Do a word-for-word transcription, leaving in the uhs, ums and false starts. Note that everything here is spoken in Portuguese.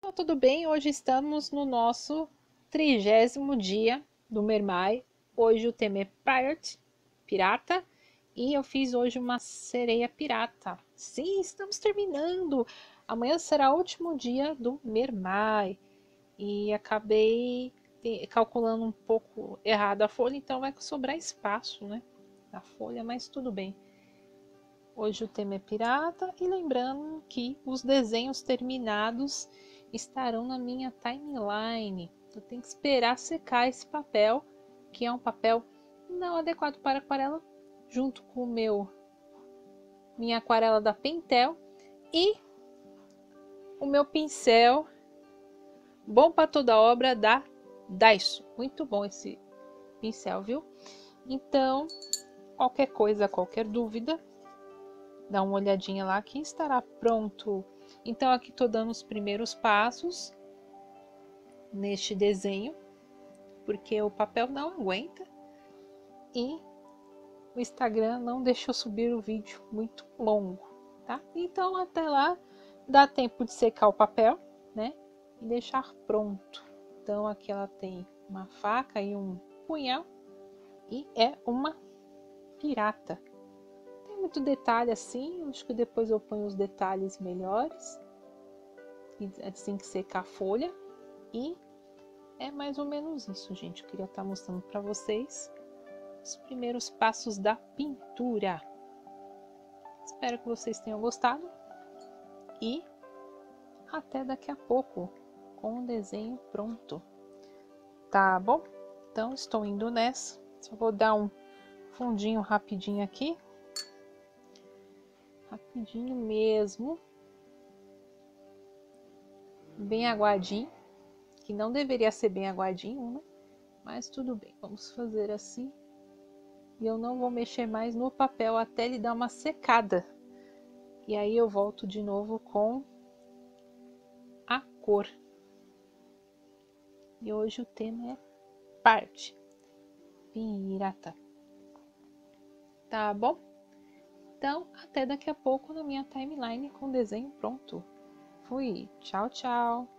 Então, tudo bem? Hoje estamos no nosso trigésimo dia do Mermai. Hoje o tema é Pirate, pirata, e eu fiz hoje uma sereia pirata. Sim, estamos terminando! Amanhã será o último dia do Mermai. E acabei calculando um pouco errado a folha, então vai sobrar espaço, né? Na folha, mas tudo bem. Hoje o tema é pirata e lembrando que os desenhos terminados estarão na minha timeline. Eu tenho que esperar secar esse papel, que é um papel não adequado para aquarela, junto com o meu minha aquarela da Pentel e o meu pincel bom para toda obra da Daiso. Muito bom esse pincel, viu? Então, qualquer coisa, qualquer dúvida, dá uma olhadinha lá que estará pronto. Então aqui tô dando os primeiros passos neste desenho, porque o papel não aguenta e o Instagram não deixou subir o vídeo muito longo, tá? Então até lá dá tempo de secar o papel, né? E deixar pronto. Então aqui ela tem uma faca e um punhal e é uma pirata. Muito detalhe assim, acho que depois eu ponho os detalhes melhores, assim que secar a folha, e é mais ou menos isso, gente. Eu queria estar mostrando para vocês os primeiros passos da pintura. Espero que vocês tenham gostado e até daqui a pouco com o desenho pronto, tá bom? Então estou indo nessa, só vou dar um fundinho rapidinho aqui. Rapidinho mesmo, bem aguadinho, que não deveria ser bem aguadinho, né? Mas tudo bem, vamos fazer assim. E eu não vou mexer mais no papel até ele dar uma secada. E aí eu volto de novo com a cor. E hoje o tema é parte pirata. Tá bom? Então, até daqui a pouco na minha timeline com o desenho pronto. Fui, tchau, tchau!